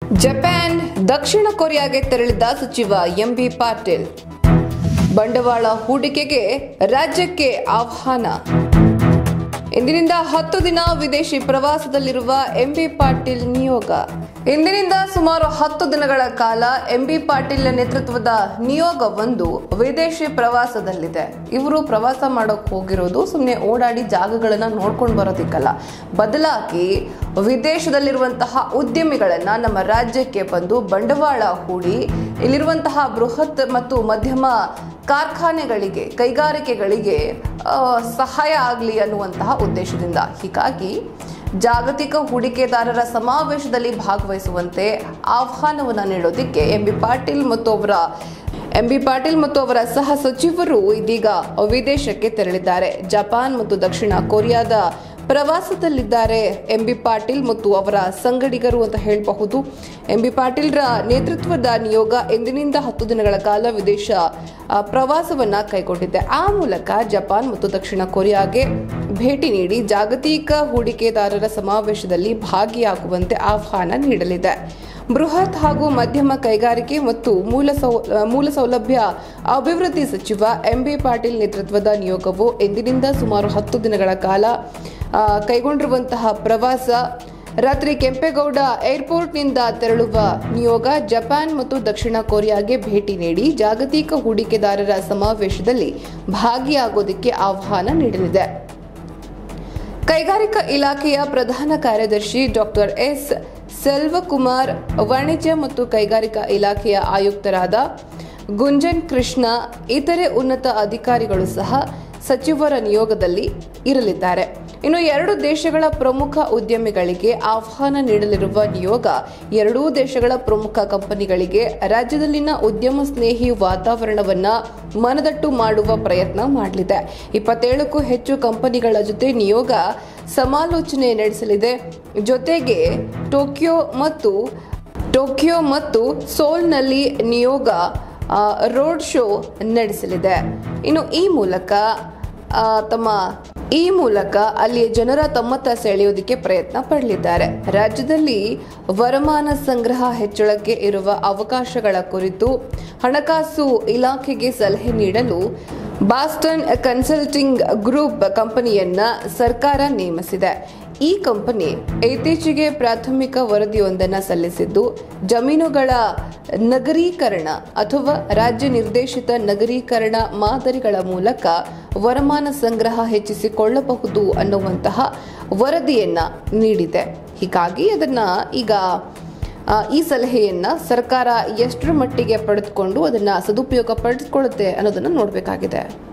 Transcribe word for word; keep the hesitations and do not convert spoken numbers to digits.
Japan ದಕ್ಷಿಣ ಕೊರಿಯಾಗೆ ತೆರಳಿದ ಸಚಿವ M B Patil. ಬಂಡವಾಳ ಹೂಡಿಕೆಗೆ ರಾಜ್ಯಕ್ಕೆ ಆಹ್ವಾನ. ಇಂದಿನಿಂದ ಹತ್ತು ದಿನ ವಿದೇಶಿ ಪ್ರವಾಸದಲ್ಲಿರುವ ಎಂ ಬಿ ಪಾಟೀಲ್ ನಿಯೋಗ. ಇಂದಿನಿಂದ ಸುಮಾರು ಹತ್ತು ದಿನಗಳ ಕಾಲ ಎಂ ಬಿ ಪಾಟೀಲ್ ನೇತೃತ್ವದ ನಿಯೋಗವೊಂದು ವಿದೇಶಿ ಪ್ರವಾಸದಲ್ಲಿದೆ. ಇವರು ಪ್ರವಾಸ ಮಾಡೋಕೆ ಹೋಗಿರೋದು ಸುಮ್ಮನೆ ಓಡಾಡಿ ಜಾಗಗಳನ್ನ ನೋಡ್ಕೊಂಡು ಬರೋದಿಕ್ಕಲ್ಲ, ಬದಲಾಗಿ ವಿದೇಶದಲ್ಲಿರುವಂತಹ ಉದ್ಯಮಿಗಳನ್ನ ನಮ್ಮ ರಾಜ್ಯಕ್ಕೆ ಬಂದು ಬಂಡವಾಳ ಹೂಡಿ ಇಲ್ಲಿರುವಂತಹ ಬೃಹತ್ ಮತ್ತು ಮಧ್ಯಮ ಕಾರ್ಖಾನೆಗಳಿಗೆ, ಕೈಗಾರಿಕೆಗಳಿಗೆ ಸಹಾಯ ಆಗಲಿ ಅನ್ನುವಂತಹ ಉದ್ದೇಶದಿಂದ. ಹೀಗಾಗಿ ಜಾಗತಿಕ ಹೂಡಿಕೆದಾರರ ಸಮಾವೇಶದಲ್ಲಿ ಭಾಗವಹಿಸುವಂತೆ ಆಹ್ವಾನವನ್ನು ನೀಡೋದಕ್ಕೆ ಎಂ ಬಿ ಪಾಟೀಲ್ ಮತ್ತು ಅವರ ಎಂ ಬಿ ಪಾಟೀಲ್ ಮತ್ತು ಅವರ ಸಹ ಸಚಿವರು ಇದೀಗ ವಿದೇಶಕ್ಕೆ ತೆರಳಿದ್ದಾರೆ. ಜಪಾನ್ ಮತ್ತು ದಕ್ಷಿಣ ಕೊರಿಯಾದ ಪ್ರವಾಸದಲ್ಲಿದ್ದಾರೆ ಎಂ ಬಿ ಪಾಟೀಲ್ ಮತ್ತು ಅವರ ಸಂಗಡಿಗರು ಅಂತ ಹೇಳಬಹುದು. ಎಂ ಬಿ ಪಾಟೀಲ್ರ ನೇತೃತ್ವದ ನಿಯೋಗ ಇಂದಿನಿಂದ ಹತ್ತು ದಿನಗಳ ಕಾಲ ವಿದೇಶ ಪ್ರವಾಸವನ್ನ ಕೈಗೊಂಡಿದೆ. ಆ ಮೂಲಕ ಜಪಾನ್ ಮತ್ತು ದಕ್ಷಿಣ ಕೊರಿಯಾಗೆ ಭೇಟಿ ನೀಡಿ ಜಾಗತಿಕ ಹೂಡಿಕೆದಾರರ ಸಮಾವೇಶದಲ್ಲಿ ಭಾಗಿಯಾಗುವಂತೆ ಆಹ್ವಾನ ನೀಡಲಿದೆ. ಬೃಹತ್ ಹಾಗೂ ಮಧ್ಯಮ ಕೈಗಾರಿಕೆ ಮತ್ತು ಮೂಲ ಸೌ ಮೂಲ ಸೌಲಭ್ಯ ಅಭಿವೃದ್ಧಿ ಸಚಿವ ಎಂ ಬಿ ಪಾಟೀಲ್ ನೇತೃತ್ವದ ನಿಯೋಗವು ಇಂದಿನಿಂದ ಸುಮಾರು ಹತ್ತು ದಿನಗಳ ಕಾಲ ಕೈಗೊಂಡಿರುವಂತಹ ಪ್ರವಾಸ. ರಾತ್ರಿ ಕೆಂಪೇಗೌಡ ಏರ್ಪೋರ್ಟ್ನಿಂದ ತೆರಳುವ ನಿಯೋಗ ಜಪಾನ್ ಮತ್ತು ದಕ್ಷಿಣ ಕೊರಿಯಾಗೆ ಭೇಟಿ ನೀಡಿ ಜಾಗತಿಕ ಹೂಡಿಕೆದಾರರ ಸಮಾವೇಶದಲ್ಲಿ ಭಾಗಿಯಾಗೋದಕ್ಕೆ ಆಹ್ವಾನ ನೀಡಲಿದೆ. ಕೈಗಾರಿಕಾ ಇಲಾಖೆಯ ಪ್ರಧಾನ ಕಾರ್ಯದರ್ಶಿ ಡಾಕ್ಟರ್ ಎಸ್ ಸೆಲ್ವಕುಮಾರ್, ವಾಣಿಜ್ಯ ಮತ್ತು ಕೈಗಾರಿಕಾ ಇಲಾಖೆಯ ಆಯುಕ್ತರಾದ ಗುಂಜನ್ ಕೃಷ್ಣ, ಇತರೆ ಉನ್ನತ ಅಧಿಕಾರಿಗಳು ಸಹ ಸಚಿವರ ನಿಯೋಗದಲ್ಲಿ ಇರಲಿದ್ದಾರೆ. ಇನ್ನು ಎರಡು ದೇಶಗಳ ಪ್ರಮುಖ ಉದ್ಯಮಿಗಳಿಗೆ ಆಹ್ವಾನ ನೀಡಲಿರುವ ನಿಯೋಗ ಎರಡೂ ದೇಶಗಳ ಪ್ರಮುಖ ಕಂಪನಿಗಳಿಗೆ ರಾಜ್ಯದಲ್ಲಿನ ಉದ್ಯಮ ಸ್ನೇಹಿ ವಾತಾವರಣವನ್ನ ಮನದಟ್ಟು ಮಾಡುವ ಪ್ರಯತ್ನ ಮಾಡಲಿದೆ. ಇಪ್ಪತ್ತೇಳಕ್ಕೂ ಹೆಚ್ಚು ಕಂಪನಿಗಳ ಜೊತೆ ನಿಯೋಗ ಸಮಾಲೋಚನೆ ನಡೆಸಲಿದೆ. ಜೊತೆಗೆ ಟೋಕಿಯೋ ಮತ್ತು ಟೋಕಿಯೋ ಮತ್ತು ಸೋಲ್ನಲ್ಲಿ ನಿಯೋಗ ರೋಡ್ ಶೋ ನಡೆಸಲಿದೆ. ಇನ್ನು ಈ ಮೂಲಕ ತಮ್ಮ ಈ ಮೂಲಕ ಅಲ್ಲಿಯ ಜನರ ತಮ್ಮತ್ತ ಸೆಳೆಯೋದಕ್ಕೆ ಪ್ರಯತ್ನ ಪಡಲಿದ್ದಾರೆ. ರಾಜ್ಯದಲ್ಲಿ ವರಮಾನ ಸಂಗ್ರಹ ಹೆಚ್ಚಳಕ್ಕೆ ಇರುವ ಅವಕಾಶಗಳ ಕುರಿತು ಹಣಕಾಸು ಇಲಾಖೆಗೆ ಸಲಹೆ ನೀಡಲು ಬಾಸ್ಟನ್ ಕನ್ಸಲ್ಟಿಂಗ್ ಗ್ರೂಪ್ ಕಂಪನಿಯನ್ನ ಸರ್ಕಾರ ನೇಮಿಸಿದೆ. ಈ ಕಂಪನಿ ಇತ್ತೀಚೆಗೆ ಪ್ರಾಥಮಿಕ ವರದಿಯೊಂದನ್ನು ಸಲ್ಲಿಸಿದ್ದು, ಜಮೀನುಗಳ ನಗರೀಕರಣ ಅಥವಾ ರಾಜ್ಯ ನಿರ್ದೇಶಿತ ನಗರೀಕರಣ ಮಾದರಿಗಳ ಮೂಲಕ ವರಮಾನ ಸಂಗ್ರಹ ಹೆಚ್ಚಿಸಿಕೊಳ್ಳಬಹುದು ಅನ್ನುವಂತಹ ವರದಿಯನ್ನ ನೀಡಿದೆ. ಹೀಗಾಗಿ ಅದನ್ನ ಈಗ ಈ ಸಲಹೆಯನ್ನ ಸರ್ಕಾರ ಎಷ್ಟರ ಮಟ್ಟಿಗೆ ಪಡೆದುಕೊಂಡು ಅದನ್ನ ಸದುಪಯೋಗ ಪಡೆದುಕೊಳ್ಳುತ್ತೆ ಅನ್ನೋದನ್ನ ನೋಡಬೇಕಾಗಿದೆ.